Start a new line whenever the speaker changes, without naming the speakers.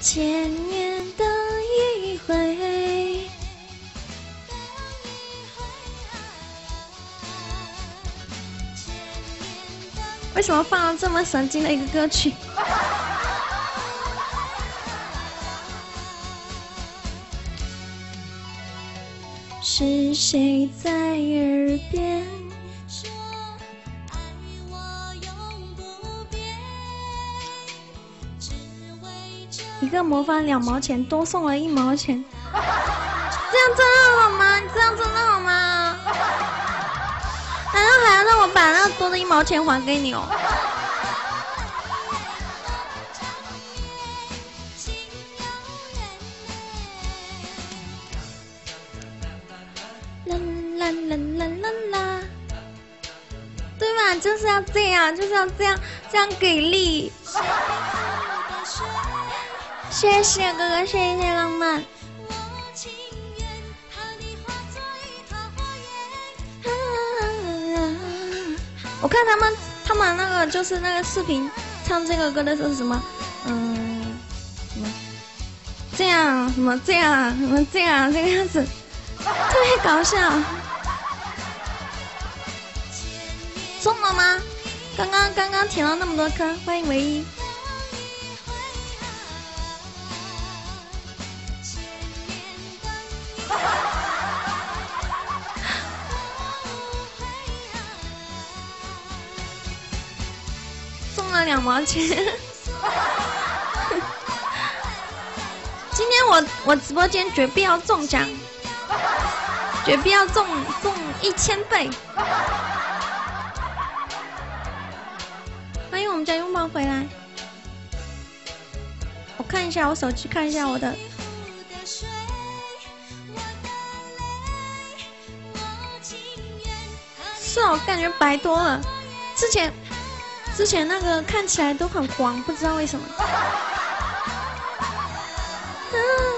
千年等一回。为什么放了这么神经的一个歌曲？是谁在耳边说爱我永不变？一个魔方2毛钱，多送了1毛钱，这样真的好吗？你这样真的好吗？难道还要让我把那多的1毛钱还给你哦？啦啦啦啦啦啦，对吧？就是要这样，就是要这样，这样给力。谢谢哥哥，谢谢浪漫。我看他们那个就是那个视频唱这个歌的时候是什么，什么这样，什么这样，什么这样，这个样子，特别搞笑。送了吗？刚刚填了那么多坑，欢迎唯一。送了2毛钱。今天我直播间绝必要中奖，绝必要中1000倍。欢迎我们家拥抱回来。我看一下我手机，看一下我的。是哦，感觉白多了。之前那个看起来都很黄，不知道为什么。